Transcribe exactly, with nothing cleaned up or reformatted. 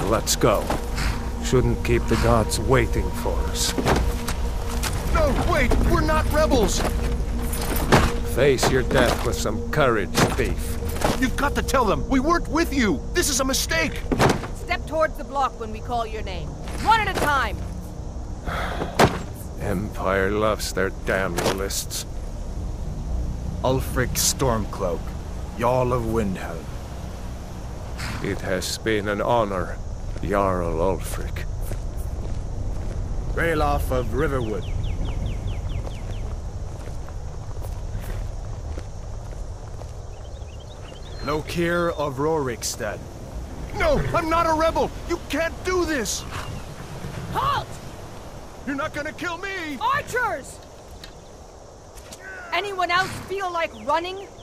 let's go. Shouldn't keep the gods waiting for us. No, wait! We're not rebels! Face your death with some courage, thief. You've got to tell them! We weren't with you! This is a mistake! Step towards the block when we call your name. One at a time! Empire loves their damn lists. Ulfric Stormcloak, Jarl of Windhelm. It has been an honor, Jarl Ulfric. Ralof of Riverwood. Lokir of Rorikstead. No! I'm not a rebel! You can't do this! Halt! You're not gonna kill me! Archers! Anyone else feel like running?